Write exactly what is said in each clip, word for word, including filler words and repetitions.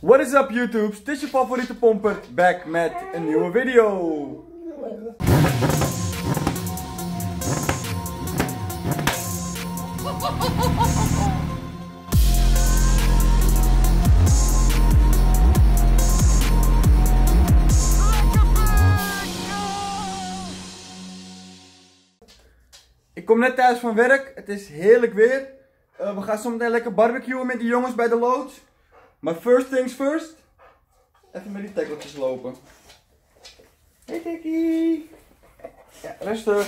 What is up YouTube? Het is je favoriete pomper, back met een nieuwe video. Ik kom net thuis van werk, het is heerlijk weer. Uh, we gaan zo meteen lekker barbecuen met die jongens bij de loods. Maar first things first, even met die tackeltjes lopen. Hey Tikkie! Ja, rustig.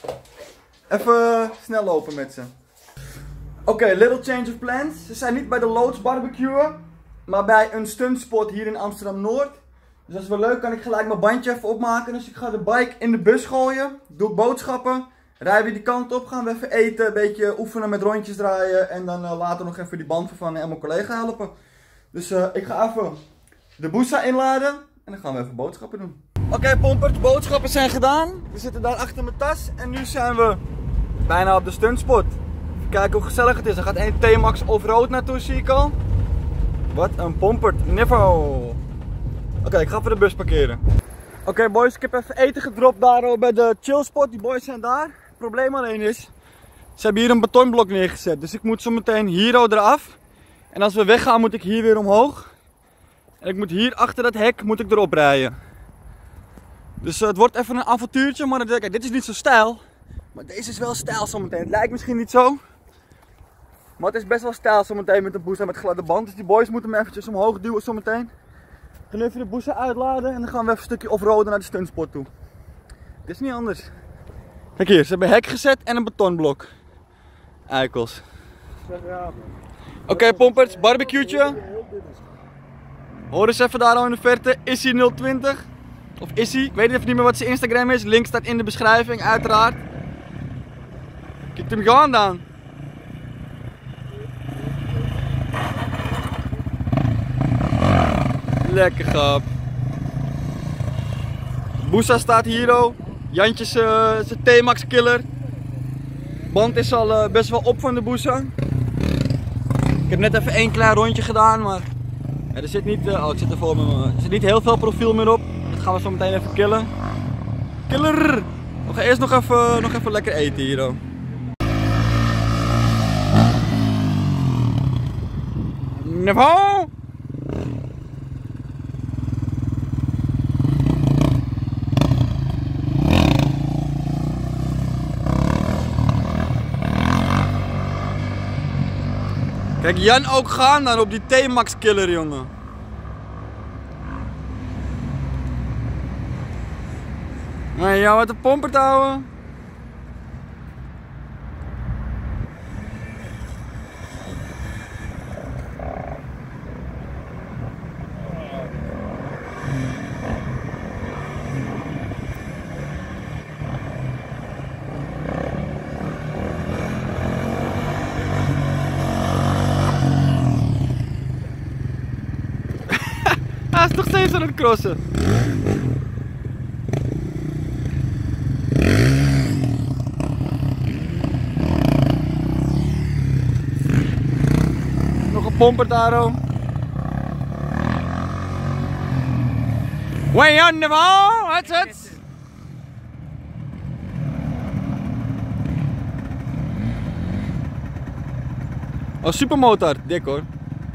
Even snel lopen met ze. Oké, okay, little change of plans. Ze zijn niet bij de loods barbecuen, maar bij een stuntspot hier in Amsterdam Noord. Dus dat is wel leuk, kan ik gelijk mijn bandje even opmaken. Dus ik ga de bike in de bus gooien, doe boodschappen. Rijden we die kant op, gaan we even eten, een beetje oefenen met rondjes draaien. En dan uh, later nog even die band vervangen en mijn collega helpen. Dus uh, ik ga even de boesa inladen en dan gaan we even boodschappen doen. Oké okay, pompers, boodschappen zijn gedaan. We zitten daar achter mijn tas en nu zijn we bijna op de stuntspot. Even kijken hoe gezellig het is. Er gaat één T-Max off-road naartoe, zie ik al. Wat een pompert, niveau. Oké, okay, ik ga even de bus parkeren. Oké okay, boys, ik heb even eten gedropt daar bij de chillspot. Die boys zijn daar. Het probleem alleen is, ze hebben hier een betonblok neergezet. Dus ik moet zo meteen hier eraf. En als we weggaan moet ik hier weer omhoog. En ik moet hier achter dat hek moet ik erop rijden. Dus uh, het wordt even een avontuurtje. Maar kijk, dit is niet zo stijl. Maar deze is wel stijl zometeen. Het lijkt misschien niet zo. Maar het is best wel stijl zometeen met de boesa met gladde band. Dus die boys moeten me eventjes omhoog duwen zometeen. Ik ga nu even de boesa uitladen. En dan gaan we even een stukje offroaden naar de stuntspot toe. Het is niet anders. Kijk hier, ze hebben hek gezet en een betonblok. Eikels. Oké okay, pompers, barbecue'tje. Hoor eens even daar al in de verte, Issy nul twintig. Of Issy, ik weet even niet meer wat zijn Instagram is. Link staat in de beschrijving, uiteraard. Kijk hem gaan dan. Lekker grap. Boesa staat hier ook. Jantje zijn T-Max killer. Band is al uh, best wel op van de boesa. Ik heb net even één klein rondje gedaan, maar ja, er zit niet, uh, oh, ik zit er, voor me, er zit niet heel veel profiel meer op. Dat gaan we zo meteen even killen. Killer! We gaan eerst nog even, nog even lekker eten hier. Oh. Niveau! Kijk, Jan ook gaan dan op die T-Max killer, jongen. Maar ja, wat een pompert houden. Hij is nog steeds aan het crossen. Nog een pomper daar ook. Way on the ball, that's it. Oh, supermotor, dik hoor.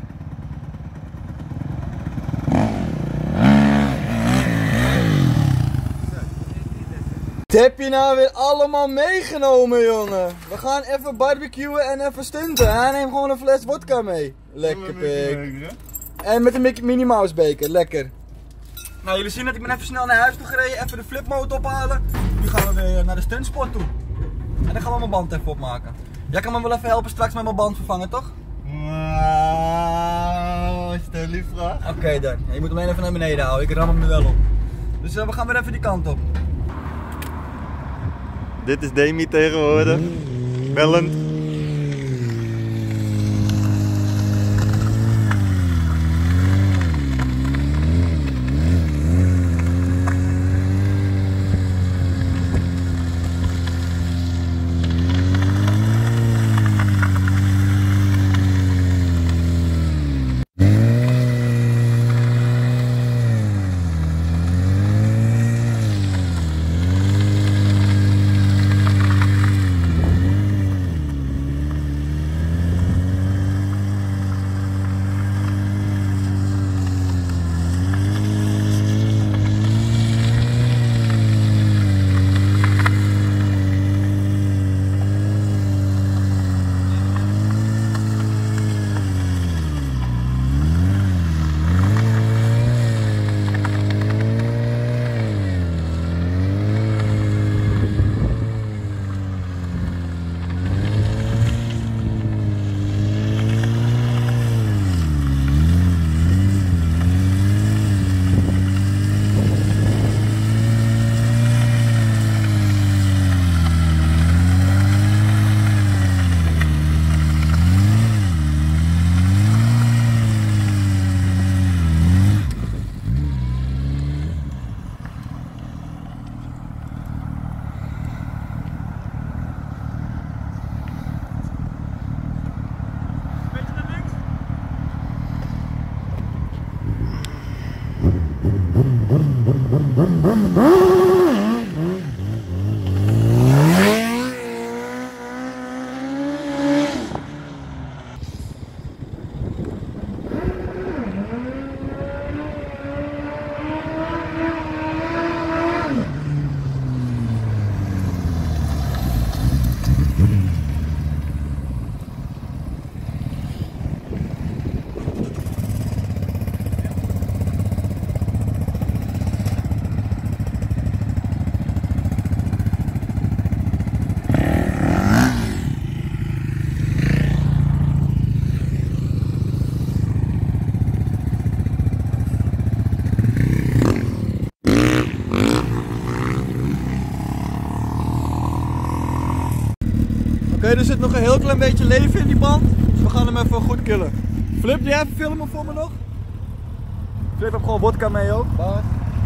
Wat heb je nou weer allemaal meegenomen, jongen? We gaan even barbecuen en even stunten. Hij neemt gewoon een fles vodka mee. Lekker pik. En met een Minnie Mouse beker, lekker. Nou, jullie zien dat ik ben even snel naar huis toe gereden, even de flipmode ophalen. Nu gaan we weer naar de stuntspot toe. En dan gaan we mijn band even opmaken. Jij kan me wel even helpen straks met mijn band vervangen, toch? Wauw, is dat lief vraag? Oké okay, dan. Ja, je moet hem alleen even naar beneden houden, ik ram hem er wel op. Dus uh, we gaan weer even die kant op. Dit is Demi tegenwoordig. Bellend. Oké, er zit nog een heel klein beetje leven in die band, dus we gaan hem even goed killen. Flip, jij even filmen voor me nog? Flip heeft gewoon vodka mee ook. Bas.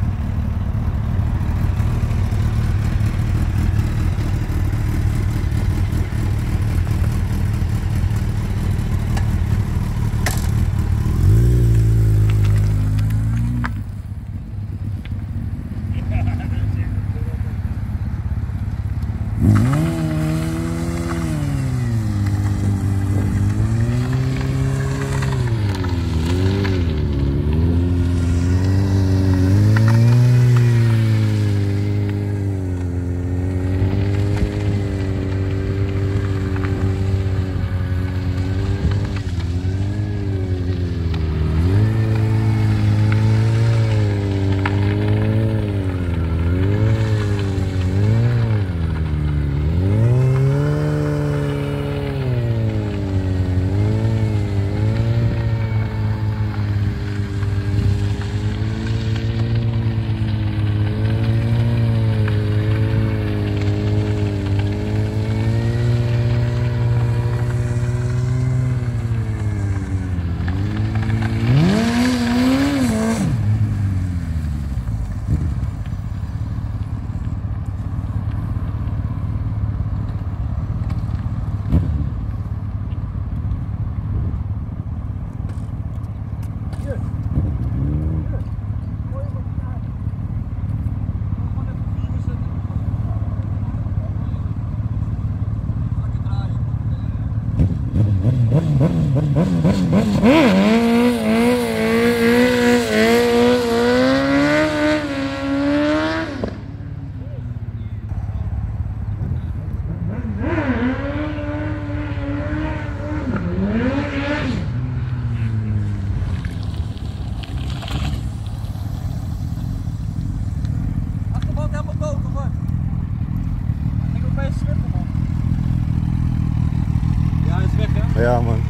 Ja, man.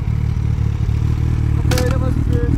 Oké, okay, dat was het weer.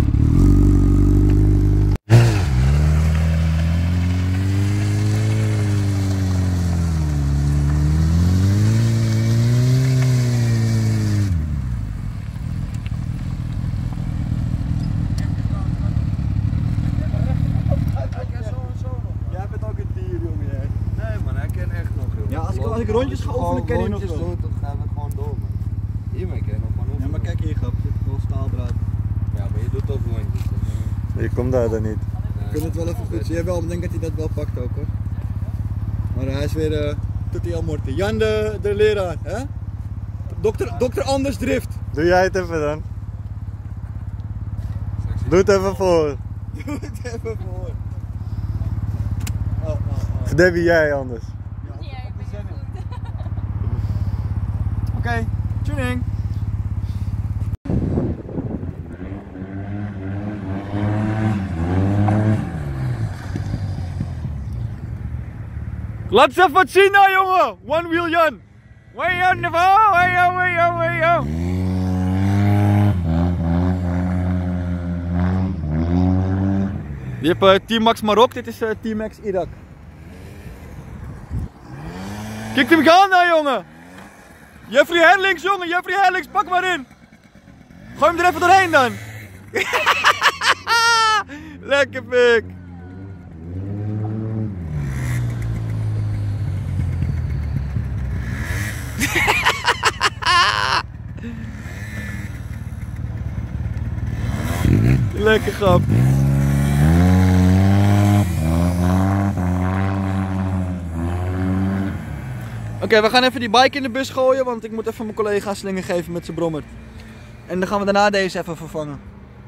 Jij bent ook een dier, jongen. Nee man, hij kent echt nog, joh. Ja, als ik, als ik rondjes ga oefenen, ken je nog wel. Doen, dan gaan we gewoon door, man. Hiermee ken je nog gewoon oefenen. Ja, maar kijk hier, grap. Dit is wel staaldraad. Ja, maar je doet ook rondjes. Dus, Je komt daar dan niet. Ik vind het wel even goed. Jij wel, ik denk dat hij dat wel pakt ook, hoor. Maar hij is weer uh, tutti al morti. Jan de, de leraar, hè? Dokter, dokter Anders Drift. Doe jij het even dan. Doe het even voor. Doe het even voor. Oh, oh, oh. Of Debbie, jij anders. Ja, ik ben heel goed. Oké, okay, tuning. Laat eens even wat zien nou, jongen! One wheel Jan! Way on the ball! Way on, way on, way on! Je hebt uh, T-Max Marok, dit is uh, T-Max Irak. Kijk hem gaan nou, jongen! Jeffrey Herlings, jongen! Jeffrey Herlings, pak maar in! Gooi hem er even doorheen dan! Lekker pik! Lekker grap. okay, we gaan even die bike in de bus gooien, want ik moet even mijn collega slingen geven met zijn brommer. En dan gaan we daarna deze even vervangen.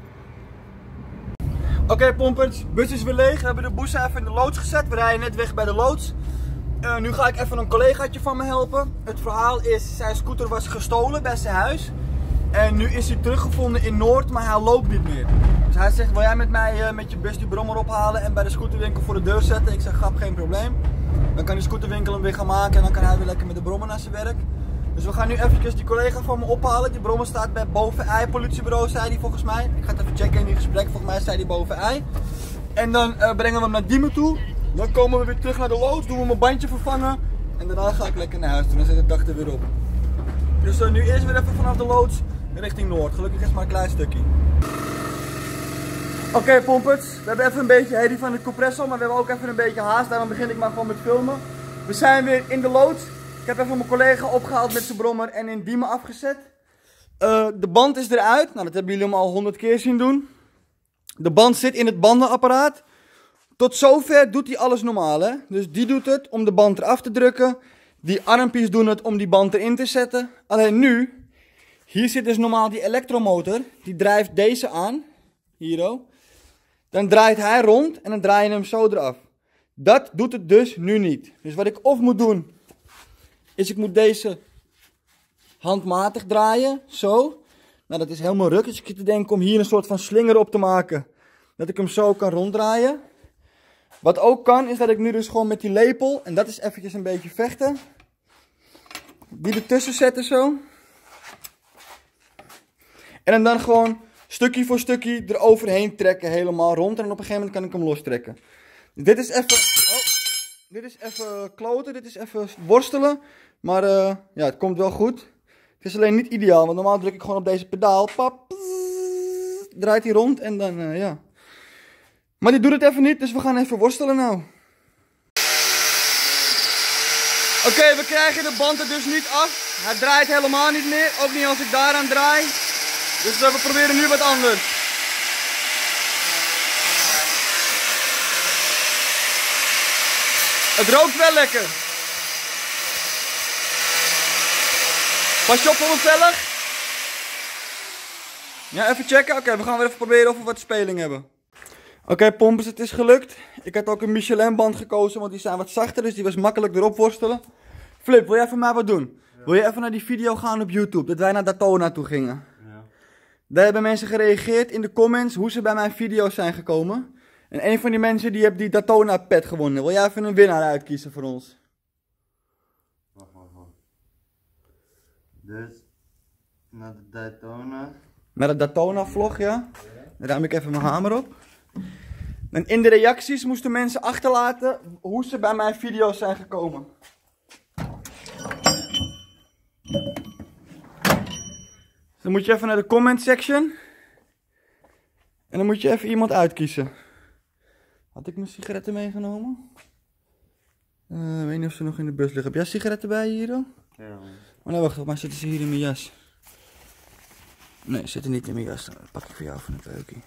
Oké okay, pompers, bus is weer leeg. We hebben de boes even in de loods gezet. We rijden net weg bij de loods. Uh, nu ga ik even een collegaatje van me helpen. Het verhaal is, zijn scooter was gestolen bij zijn huis. En nu is hij teruggevonden in Noord, maar hij loopt niet meer. Dus hij zegt, wil jij met mij uh, met je bus die brommer ophalen en bij de scooterwinkel voor de deur zetten? Ik zeg, grap, geen probleem. Dan kan die scooterwinkel hem weer gaan maken en dan kan hij weer lekker met de brommer naar zijn werk. Dus we gaan nu eventjes die collega van me ophalen. Die brommer staat bij Boven-Ei politiebureau, zei hij volgens mij. Ik ga het even checken in die gesprek, volgens mij zei hij Boven-Ei. En dan uh, brengen we hem naar Diemen toe. Dan komen we weer terug naar de loods, doen we mijn bandje vervangen. En daarna ga ik lekker naar huis toe, dan zit de dag er weer op. Dus uh, nu eerst weer even vanaf de loods richting Noord. Gelukkig is het maar een klein stukje. Oké okay, pompers, we hebben even een beetje herrie van de compressor, maar we hebben ook even een beetje haast. Daarom begin ik maar gewoon met filmen. We zijn weer in de loods. Ik heb even mijn collega opgehaald met zijn brommer en in Diemen afgezet. Uh, de band is eruit. Nou, dat hebben jullie hem al honderd keer zien doen. De band zit in het bandenapparaat. Tot zover doet hij alles normaal, hè. Dus die doet het om de band eraf te drukken. Die armpjes doen het om die band erin te zetten. Alleen nu, hier zit dus normaal die elektromotor. Die drijft deze aan. Hier. Dan draait hij rond en dan draai je hem zo eraf. Dat doet het dus nu niet. Dus wat ik of moet doen, is ik moet deze handmatig draaien. Zo. Nou, dat is helemaal ruk. Dus ik zit te denken om hier een soort van slinger op te maken. Dat ik hem zo kan ronddraaien. Wat ook kan, is dat ik nu dus gewoon met die lepel, en dat is eventjes een beetje vechten, die ertussen zetten zo. En hem dan gewoon stukje voor stukje eroverheen trekken, helemaal rond. En op een gegeven moment kan ik hem lostrekken. Dit is even, oh, dit is even kloten, dit is even worstelen. Maar uh, ja, het komt wel goed. Het is alleen niet ideaal, want normaal druk ik gewoon op deze pedaal. Pap, pss, draait hij rond en dan, uh, ja. Maar die doet het even niet, dus we gaan even worstelen nou. Oké, okay, we krijgen de band er dus niet af. Hij draait helemaal niet meer, ook niet als ik daaraan draai. Dus uh, we proberen nu wat anders. Het rookt wel lekker. Pas je op voor een vellig? Ja, even checken. Oké, okay, we gaan weer even proberen of we wat speling hebben. Oké, okay, pompers, het is gelukt. Ik had ook een Michelin band gekozen, want die zijn wat zachter, dus die was makkelijk erop worstelen. Flip, wil jij voor mij wat doen? Ja. Wil je even naar die video gaan op YouTube, dat wij naar Daytona toe gingen? Ja. Daar hebben mensen gereageerd in de comments hoe ze bij mijn video's zijn gekomen. En een van die mensen die heeft die Daytona pet gewonnen. Wil jij even een winnaar uitkiezen voor ons? Wacht, wacht, wacht. Dus, naar de Daytona. Naar de Daytona vlog, ja. Dan ruim ik even mijn hamer op. En in de reacties moesten mensen achterlaten hoe ze bij mijn video's zijn gekomen. Dus dan moet je even naar de comment section. En dan moet je even iemand uitkiezen. Had ik mijn sigaretten meegenomen? Uh, ik weet niet of ze nog in de bus liggen. Heb jij sigaretten bij je hier dan? Ja. Oh nee, wacht, volgens mij zitten ze hier in mijn jas. Nee, ze zitten niet in mijn jas. Dan pak ik voor jou van het peukje.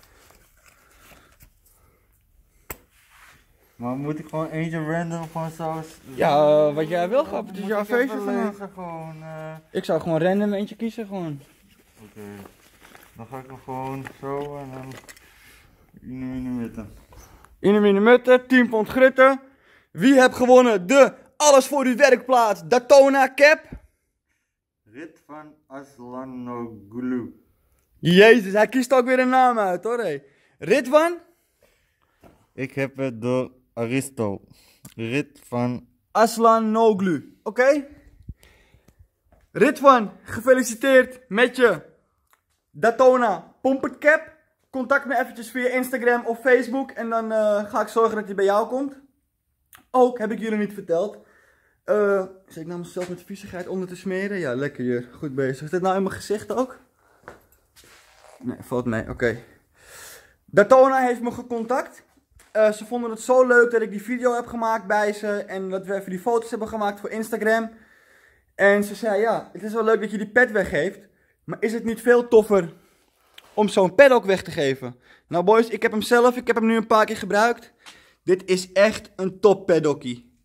Maar moet ik gewoon eentje random gewoon zo... Ja, uh, wat jij wil, grap. Het is jouw feestje vandaag. Gewoon, uh... Ik zou gewoon random eentje kiezen, gewoon. Oké. Okay. Dan ga ik hem gewoon zo en dan... Ine Mutte. Ine Mutte, tien pond grutten. Wie heeft gewonnen de Alles voor uw werkplaats Daytona cap? Ridvan Aslanoglu. Jezus, hij kiest ook weer een naam uit hoor. Hey. Ridvan? Ik heb het door Aristo. Ridvan Aslanoglu. Oké. Okay. Ridvan, gefeliciteerd met je Daytona Pompert cap. Contact me eventjes via Instagram of Facebook en dan uh, ga ik zorgen dat hij bij jou komt. Ook, heb ik jullie niet verteld. Uh, zit ik nou mezelf met viezigheid onder te smeren? Ja, lekker hier. Goed bezig. Is dit nou in mijn gezicht ook? Nee, valt mee. Oké. Okay. Daytona heeft me gecontact. Uh, ze vonden het zo leuk dat ik die video heb gemaakt bij ze. En dat we even die foto's hebben gemaakt voor Instagram. En ze zei, ja, het is wel leuk dat je die pet weggeeft. Maar is het niet veel toffer om zo'n pet ook weg te geven? Nou boys, ik heb hem zelf. Ik heb hem nu een paar keer gebruikt. Dit is echt een top paddocky.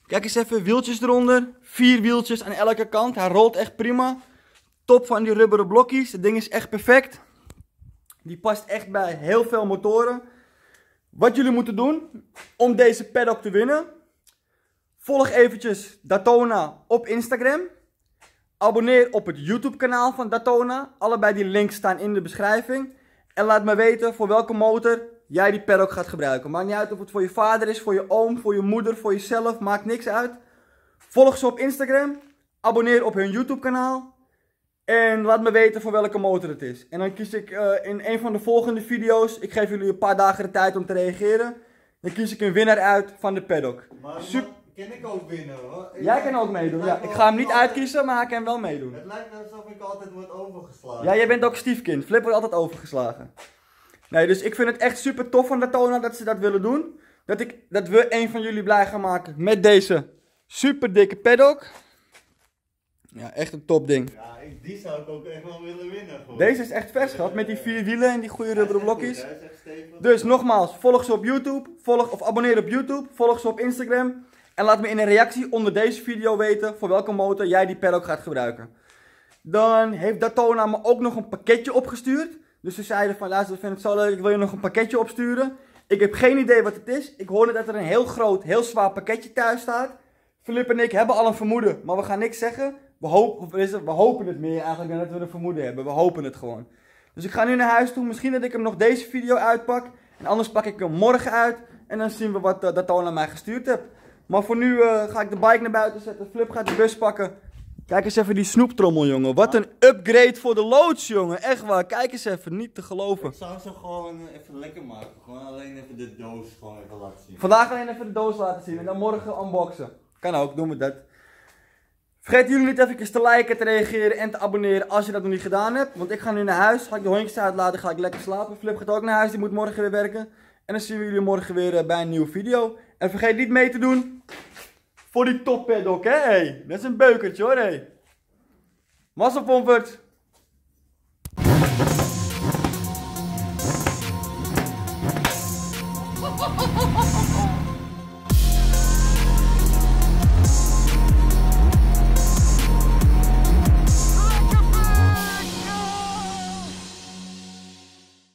Kijk eens even, wieltjes eronder. Vier wieltjes aan elke kant. Hij rolt echt prima. Top van die rubberen blokjes. Het ding is echt perfect. Die past echt bij heel veel motoren. Wat jullie moeten doen om deze paddock te winnen. Volg eventjes Daytona op Instagram. Abonneer op het YouTube kanaal van Daytona. Allebei die links staan in de beschrijving. En laat me weten voor welke motor jij die paddock gaat gebruiken. Maakt niet uit of het voor je vader is, voor je oom, voor je moeder, voor jezelf. Maakt niks uit. Volg ze op Instagram. Abonneer op hun YouTube kanaal. En laat me weten voor welke motor het is. En dan kies ik uh, in een van de volgende video's. Ik geef jullie een paar dagen de tijd om te reageren. Dan kies ik een winnaar uit van de paddock. Maar Super. kan ik ook winnen hoor. Ik Jij kan ook meedoen. Ja. Ik ga hem niet uitkiezen, maar hij kan wel meedoen. Het lijkt alsof ik altijd word overgeslagen. Ja, jij bent ook stiefkind. Flip wordt altijd overgeslagen. Nee, dus ik vind het echt super tof van Daytona dat ze dat willen doen. Dat, ik, dat we een van jullie blij gaan maken met deze super dikke paddock. Ja, echt een top ding. Ja, ik, die zou ik ook echt wel willen winnen. Gewoon. Deze is echt vers gehad met die vier wielen en die goede rubberen blokjes. Hij is echt stevig. Dus nogmaals, volg ze op YouTube, volg, of abonneer op YouTube, volg ze op Instagram. En laat me in een reactie onder deze video weten voor welke motor jij die paddock gaat gebruiken. Dan heeft Daytona me ook nog een pakketje opgestuurd. Dus ze zeiden van, luister, ik vind het zo leuk, ik wil je nog een pakketje opsturen. Ik heb geen idee wat het is. Ik hoorde dat er een heel groot, heel zwaar pakketje thuis staat. Philip en ik hebben al een vermoeden, maar we gaan niks zeggen. We, hoop, of is het, we hopen het meer eigenlijk dan dat we een vermoeden hebben. We hopen het gewoon. Dus ik ga nu naar huis toe. Misschien dat ik hem nog deze video uitpak. En anders pak ik hem morgen uit. En dan zien we wat uh, Daytona mij gestuurd heeft. Maar voor nu uh, ga ik de bike naar buiten zetten. Flip gaat de bus pakken. Kijk eens even die snoeptrommel, jongen. Wat een upgrade voor de loods, jongen. Echt waar. Kijk eens even. Niet te geloven. Ik zou ze gewoon even lekker maken. Gewoon alleen even de doos gewoon even laten zien. Vandaag alleen even de doos laten zien. En dan morgen unboxen. Kan ook. Doen we dat. Vergeet jullie niet even te liken, te reageren en te abonneren als je dat nog niet gedaan hebt. Want ik ga nu naar huis. Ga ik de hondjes uitlaten. Ga ik lekker slapen. Flip gaat ook naar huis. Die moet morgen weer werken. En dan zien we jullie morgen weer bij een nieuwe video. En vergeet niet mee te doen voor die top paddock, hè. Hey, dat is een beukertje hoor, hé. Hey. Massapompert.